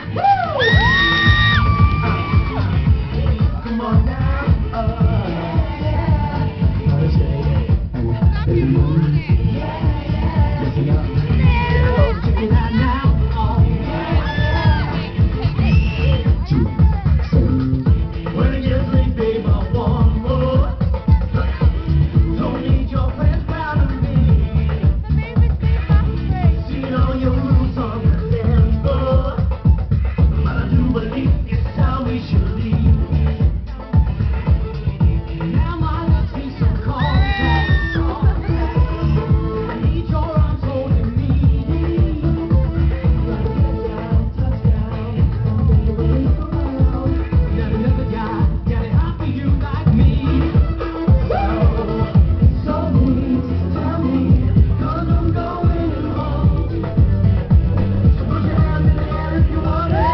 Come on now. Listen up. Check it out now. When you think, babe, I want more. Don't need your friends proud of me. Seen all your rules on the dance floor, but I do believe it's time we should leave. Now my lips need some contact. I need your arms holding me. Touchdown, not another guy got it hot for you like me. So please tell me, 'cause I'm going home. So put your hands in the air if you want it.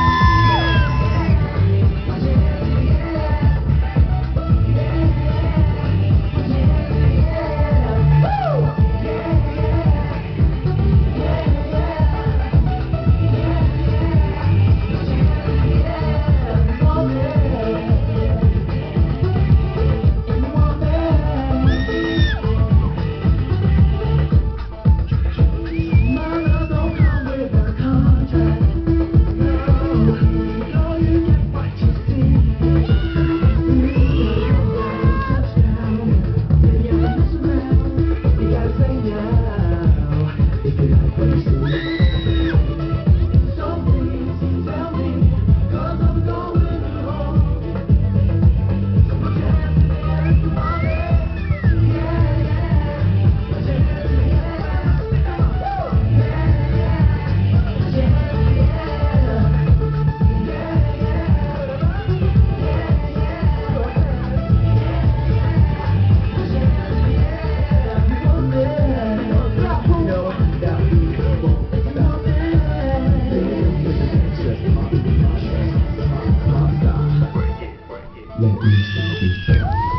Let me see you.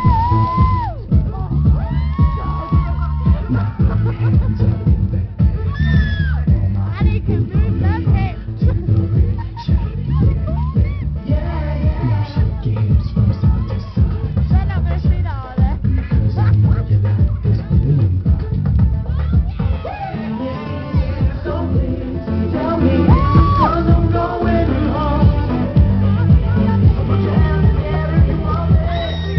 Now put your hands up in the air. All my people go late to the red shining, yeah. Now shake your hips from side to side, because I know you like this Billiam vibe. So please tell me, 'cause I'm going home. Put your hands in the air if you want it.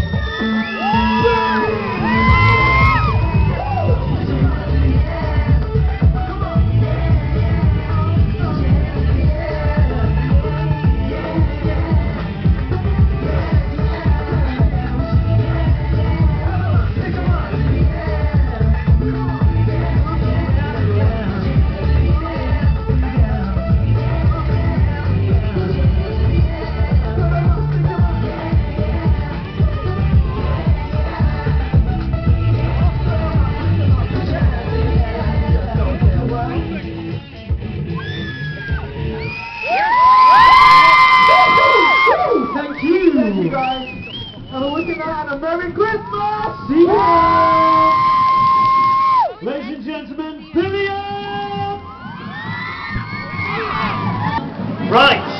Thank you guys. Have a wicked night and a Merry Christmas! See you! Ladies and gentlemen, Billiam! Right.